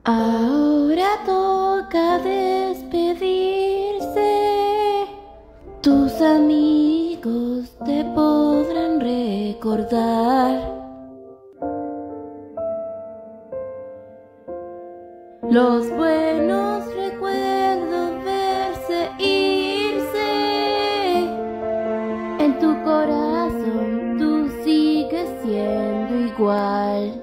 Ahora toca despedirse. Tus amigos te podrán recordar. Los buenos recuerdos verse irse. En tu corazón tú sigues siendo igual.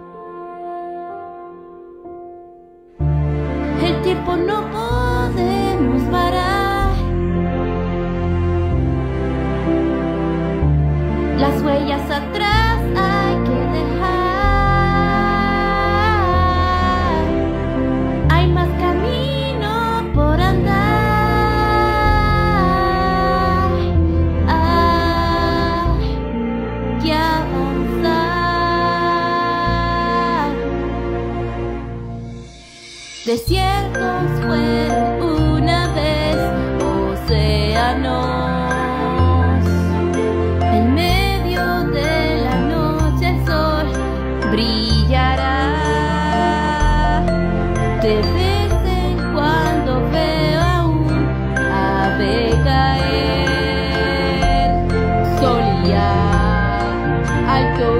El tiempo no podemos parar. Las huellas atrás hay que dejar. Hay más camino por andar. Hay que avanzar. Desiertos fueron una vez océanos. En medio de la noche el sol brillará. De vez en cuando veo a un ave caer. Solía alto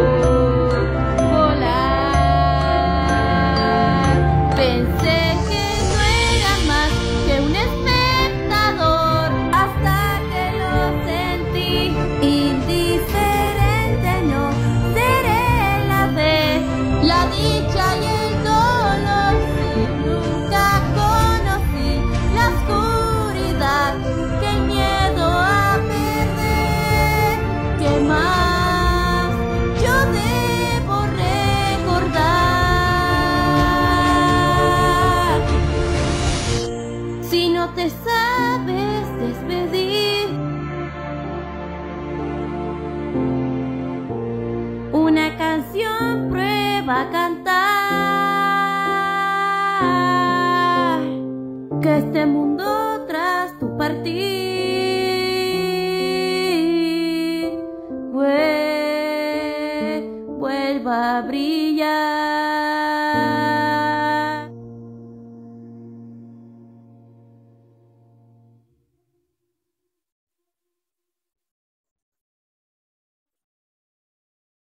volar. Pensé que no era más que un espectador hasta que lo sentí. Indiferente no seré la fe, la dicha y el dolor. Si nunca conocí la oscuridad, que el miedo a perder. ¿Qué más yo debo recordar? Si no te sabes despedir, una canción prueba a cantar. Que este mundo tras tu partir vuelva a abrir.